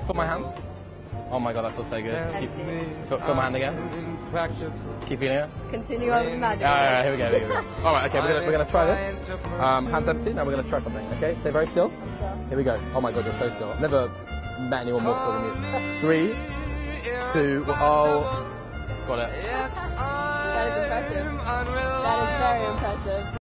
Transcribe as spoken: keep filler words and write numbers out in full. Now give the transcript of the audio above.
Put my hands. Oh my god, that feels so good. Keep, feel, feel my hand again. Keep feeling it. Continue on with the magic. Alright, right, here we go. Here we go. All right, okay, we're gonna we're gonna try this. Um, hands empty. Now we're gonna try something. Okay, stay very still. I'm still. Here we go. Oh my god, you're so still. I've never met anyone more still than you. Three, two. Oh, got it. That is impressive. That is very impressive.